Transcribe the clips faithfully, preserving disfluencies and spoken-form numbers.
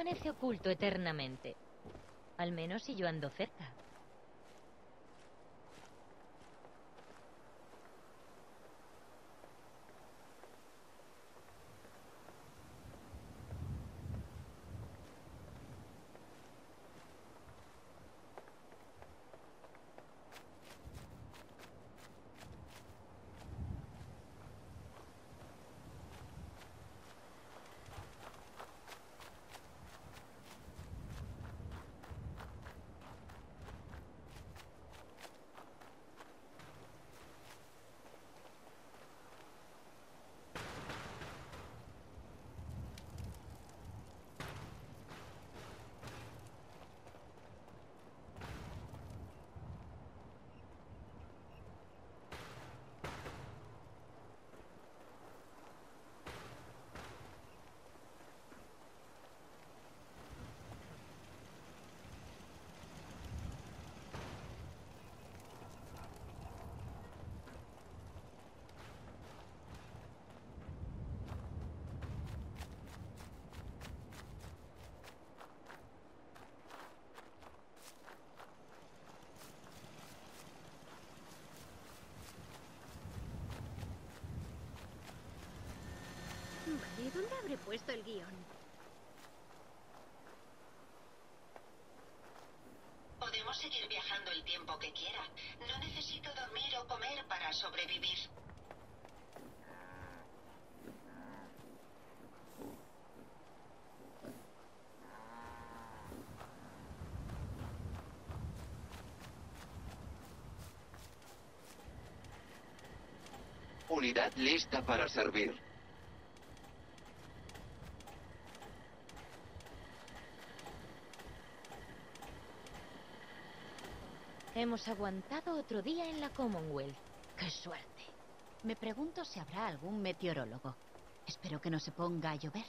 permanece oculto eternamente. Al menos si yo ando cerca. Vale, ¿dónde habré puesto el guión? Podemos seguir viajando el tiempo que quiera. No necesito dormir o comer para sobrevivir. Unidad lista para servir. Hemos aguantado otro día en la Commonwealth. ¡Qué suerte! Me pregunto si habrá algún meteorólogo. Espero que no se ponga a llover.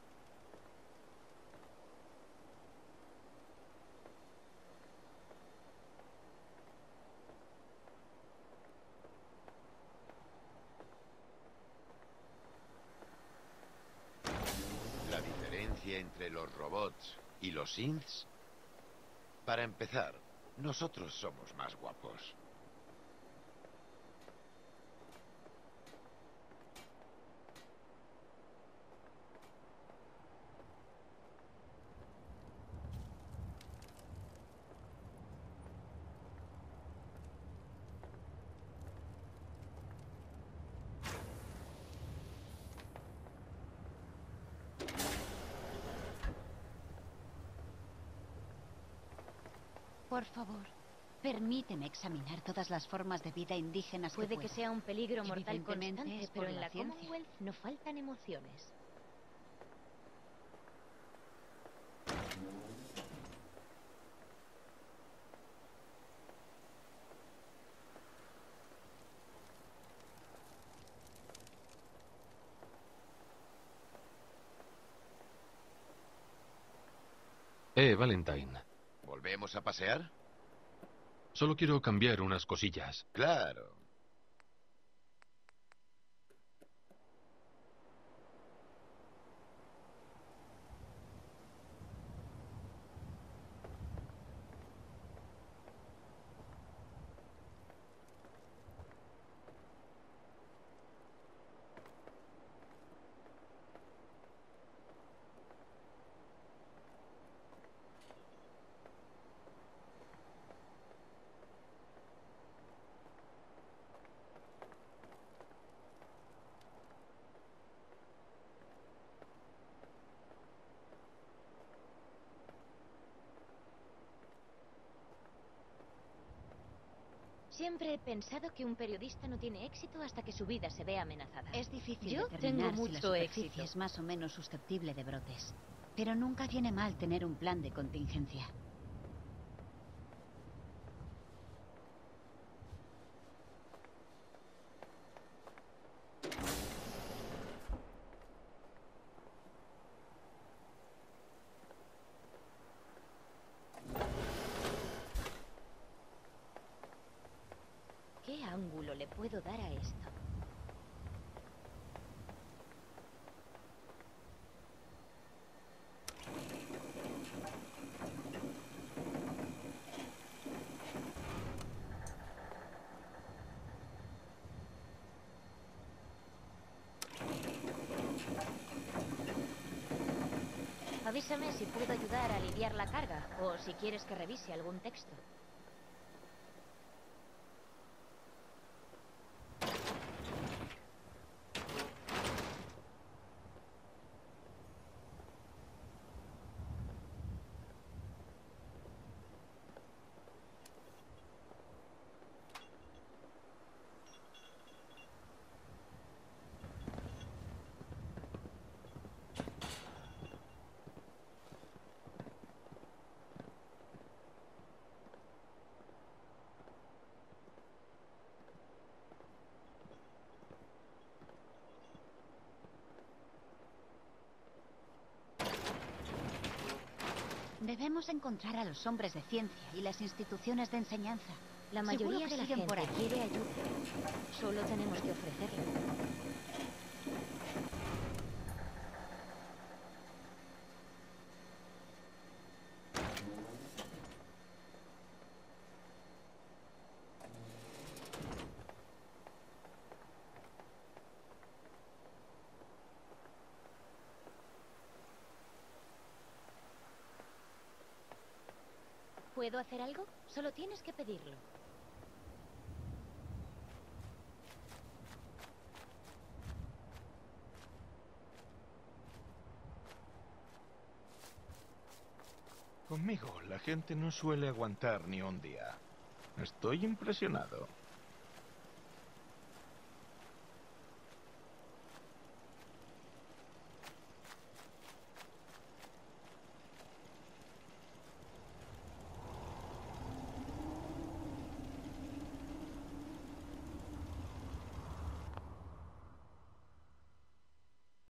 La diferencia entre los robots y los synths. Para empezar, nosotros somos más guapos. Por favor, permíteme examinar todas las formas de vida indígenas Puede que que pueda. sea un peligro mortal Evidentemente constante, es pero por en la la ciencia. Commonwealth no faltan emociones. Eh, Valentine. ¿Volvemos a pasear? Solo quiero cambiar unas cosillas. Claro. Siempre he pensado que un periodista no tiene éxito hasta que su vida se ve amenazada. Es difícil Yo determinar tengo si la mucho superficie éxito. es más o menos susceptible de brotes. Pero nunca viene mal tener un plan de contingencia. ¿Qué ángulo le puedo dar a esto? Avísame si puedo ayudar a aliviar la carga o si quieres que revise algún texto. Debemos encontrar a los hombres de ciencia y las instituciones de enseñanza. La Seguro mayoría que de la siguen gente por ahí. quiere ayuda. Solo tenemos que ofrecerla. ¿Puedo hacer algo? Solo tienes que pedirlo. Conmigo, la gente no suele aguantar ni un día. Estoy impresionado.